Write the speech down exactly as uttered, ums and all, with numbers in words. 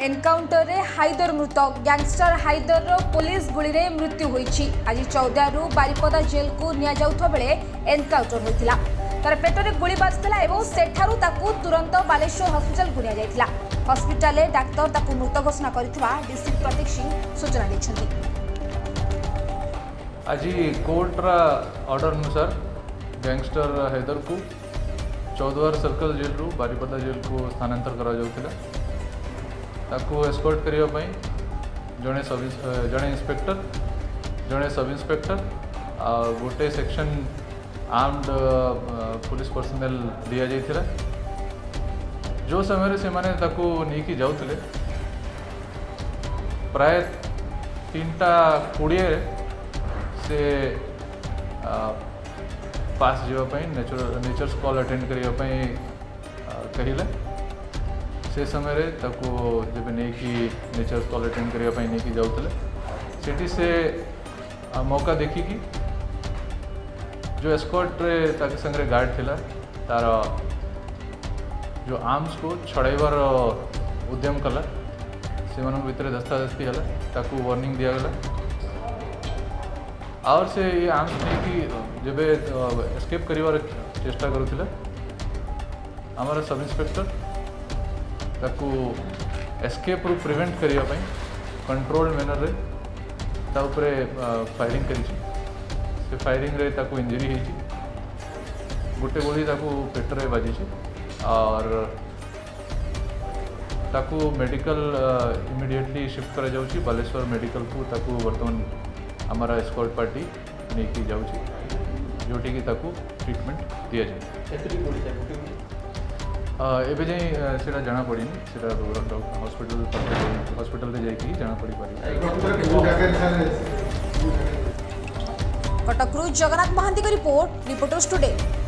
Encounter रे हाइदर मृत gangster Haider रो police गुली रे मृत्यु होईछि। आज चौदह रु बारिपदा जेल को निया जाउथो बेले एनकाउंटर होइतिला। तार पेटरे गुली बाजितिला एवं सेठारु ताकू तुरंत बालेश्वर हॉस्पिटल को निया जाइतिला। हॉस्पिटल रे डाक्टर ताकू मृत घोषणा करितबा डीसी प्रतीक सिंह सूचना दैछन्ति। आज कोर्ट रा ऑर्डर अनुसार गैंगस्टर हाइदर को चौदह सर्कल जेल रु बारिपदा जेल को स्थानांतर करा जाउतिला। ताकू एस्कॉर्ट करिया पई जणे सब जणे इंस्पेक्टर जणे सब इंस्पेक्टर आ गोटे सेक्शन आर्म्ड पुलिस पर्सनल दिया जाइथिला। जो समय से माने ताकू नेकी जाउतले प्राय तीनटा कोड़िए से पास जीवा पई नेचर नेचर्स कॉल अटेंड करिया पई कहिला। से समय रे ताको जब नहीं कि नेचर्स कॉल अटेंड करिया पई नहीं कि जाउतले सिटी से आ, मौका देखी कि जो एस्कॉर्ट रे ताके संगे गार्ड थिला तार जो आर्म्स को छड़ाइबार उद्यम कला से मन भितर दस्तादस्ती हला ताकू वार्निंग दिया गला। और से ये आर्म्स नहीं कि जब एस्केप करिवार चेष्टा करूथिला हमारा सब इंस्पेक्टर ताकू एस्केप रु प्रिवेंट करिया पई कंट्रोल मैनर रे ता ऊपर फायरिंग करी से फायरिंग रे ताकू इंजरी हेची गोटे गोली ताकू पेट रे बाजी छी और ताकू मेडिकल इमीडिएटली शिफ्ट करा जाउची बालेश्वर मेडिकल को ताकू वर्तमान हमारा एस्कॉर्ट पार्टी नेकी जाउची जोटी की ताकू ट्रीटमेंट दिया जाए। एबे जाई सेटा जाना पड़ी सेटा हॉस्पिटल हॉस्पिटल रे जाई की जाना पड़ी पारी। कटक जगन्नाथ महांती का रिपोर्ट रिपोर्टर्स टुडे।